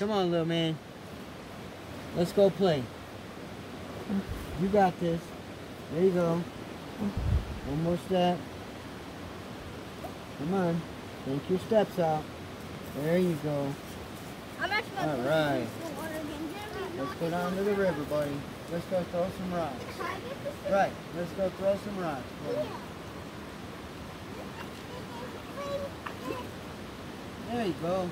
Come on, little man. Let's go play. You got this. There you go. One more step. Come on. Take your steps out. There you go. All right. Let's go down to the river, buddy. Let's go throw some rocks. Right. Let's go throw some rocks, buddy. There you go.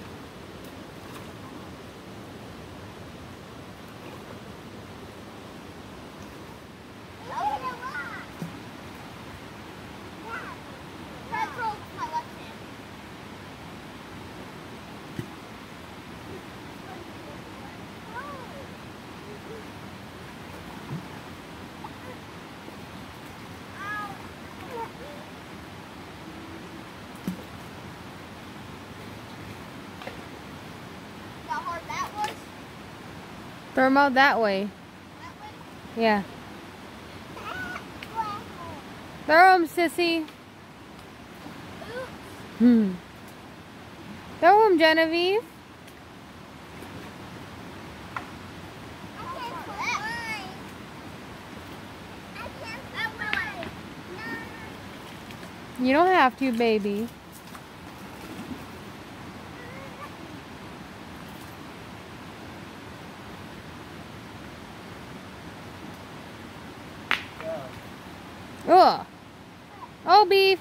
Throw them out that way. Yeah. Throw them, sissy. Throw them, Genevieve. You don't have to, baby. Oh, oh, beef.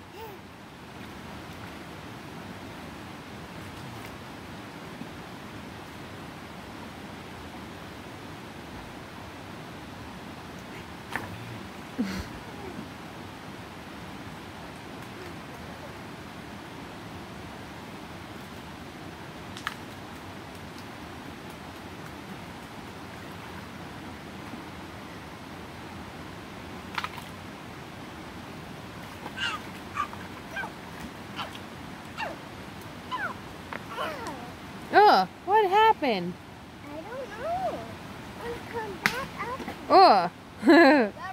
Oh, what happened? I don't know. I'll come back up. Oh.